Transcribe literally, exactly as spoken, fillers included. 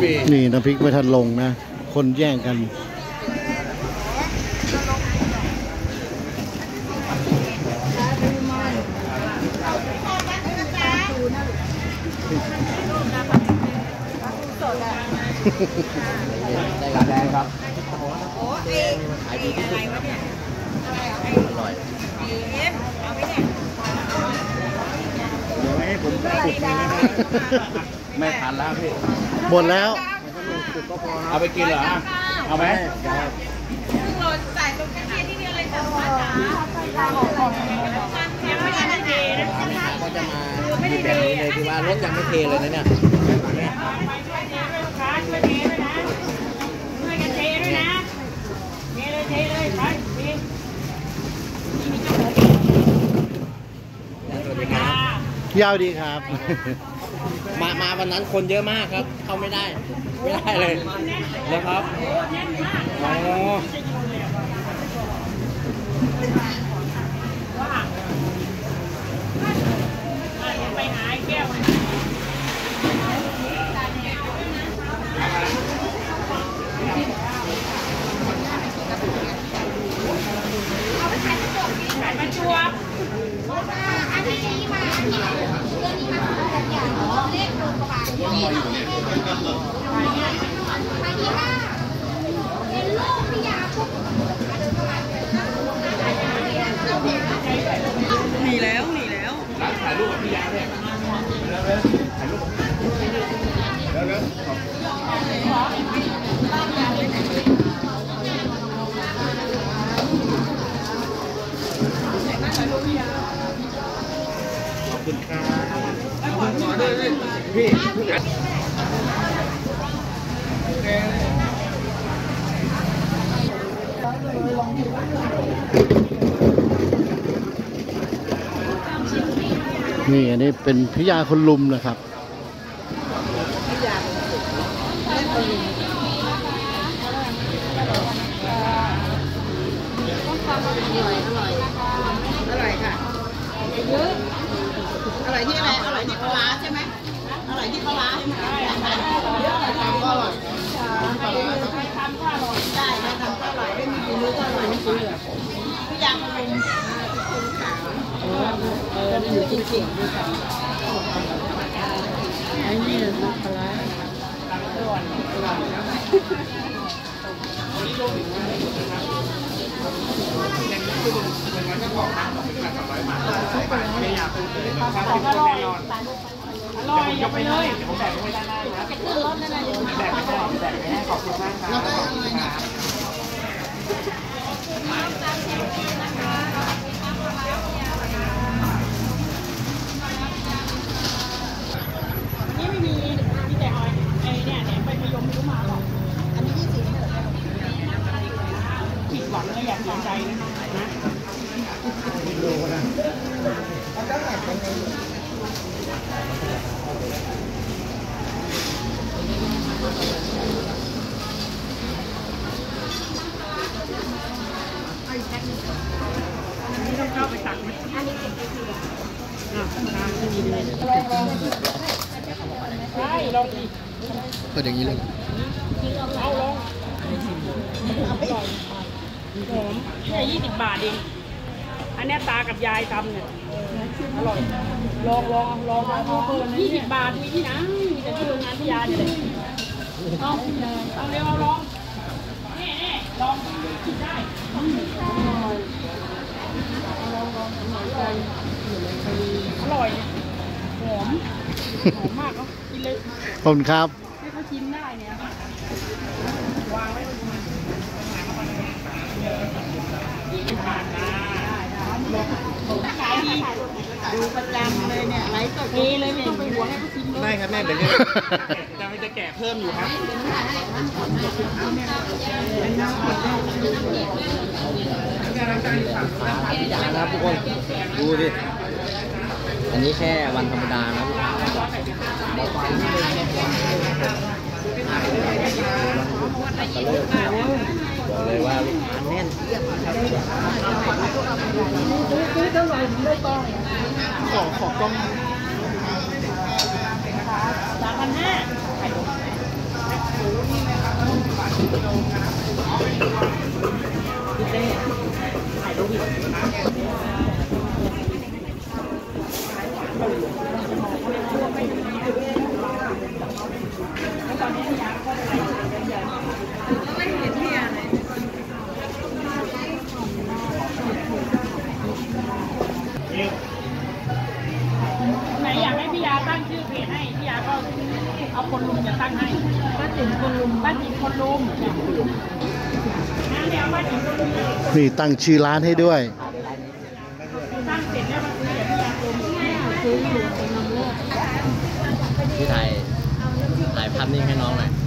นี่น้ำพริกไม่ทันลงนะคนแย่งกันได้กาแดงครับโอ้เองขายดีที่สุดครับอร่อยเอ็มเอาไปเนี่ยเดี๋ยวให้ผมสุกเลยนะครับไม่ทันแล้วพี่หมดแล้วเอาไปกินเหรอเอาไหมเราใส่ตรงกระเทียมที่เดียวเลยจ้ะป้าจ๋ายังไม่ได้เทนะคะก็จะมาไม่ได้แบบนี้เลยคือว่ารถยังไม่เทเลยนะเนี่ยช่วยเทด้วยลูกค้าช่วยเทด้วยนะช่วยกันเทด้วยนะเทเลยเทเลยไปเทสวัสดีครับยาวดีครับมามาวันนั้นคนเยอะมากครับเข้าไม่ได้ไม่ได้เลยนะครับอ๋อไปหาแก้วขายประจวบอันนี้มาอันนี้มาเรื่องนี้มาเลขตัวกระบะนี่นี่ไปที่ห้าเป็นโลกพิยาชุบหนีแล้วหนีแล้วร้านถ่ายรูปกับพี่ยาเนี่ยถ่ายรูปแล้วแล้วขอบคุณครับขอด้วยพี่นี่อันนี้เป็นพิยาคนลุมนะครับอร่อยค่ะเยอะอร่อยที่อะไรอร่อยที่ปลาใช่ไหมอร่อยที่ปลาใช่ไหมเยอะทำก็อร่อยทำก็อร่อยได้นะทำก็อร่อยไม่มีมือก็อร่อยไม่ซื้อพี่ยามาเป็นคนขาวเออเอออยู่จริงๆด้วยค่ะไอ้นี่นะปลาอร่อยอร่อยอร่อยยกไปเลยผมแบ่งไว้ด้านหน้าครับจะขึ้นรถนั่นแหละแบ่งไม่ได้แบ่งไม่ได้ขอบคุณมากครับแล้วก็อร่อยนะนี่ไม่มีมีแต่หอยไอ้เนี่ยเนี่ยไปพยมไม่รู้มาหรอกอันนี้ยี่สิบผิดหวังเลยอยากเสียใจนะดูนะแล้วก็แบบเป็นนี่ต้องเข้าไปตักไหมอันนี้เก็บไปทีละอ่ะทางที่มีเลยลองลองใช่ลองดิเปิดอย่างนี้เลยเอาลองอร่อยหอมแค่ยี่สิบบาทเองอันนี้ตากับยายทำเนี่ยอร่อยลองลองลองยี่สิบบาทมีที่ไหนมีแต่ที่โรงงานพิยาเนี่ยเลยเอาเอาเร็วเอาลองนี่นี่ลองกินได้ลองลองลองอร่อยหอมหอมมากเขากินเลยขอบคุณครับให้เขากินได้เนี่ยวางไว้ยี่สิบบาทนะขายดีดูประจำเลยเนี่ยไลฟ์สดนี้เลยไม่ต้องไปหวงให้เขากินเลยได้ครับแม่เดี๋ยวจะจะแกะเพิ่มอยู่ครับนะครับทุกคนดูดิอันนี้แค่วันธรรมดานะบอกเลยว่าลูกค้าแน่นเอียดครับซื้อเท่าไหร่ถึงได้ต้องขอขอกล้องสามพันห้าไหนอยากให้พี่ยาตั้งชื่อเพจให้พี่ยาก็เอาคนลุมจะตั้งให้ป้าจิ๋มคนลุมป้าจิ๋มคนลุมงั้นเดี๋ยวป้าจิ๋มคนลุมนี่ตั้งชื่อร้านให้ด้วยตั้งเสร็จแล้วมาซื้อเดี๋ยวพี่ยาลงซื้ออยู่ตรงนั้นเลยพี่ไทยถ่ายภาพนิ่งให้น้องหน่อย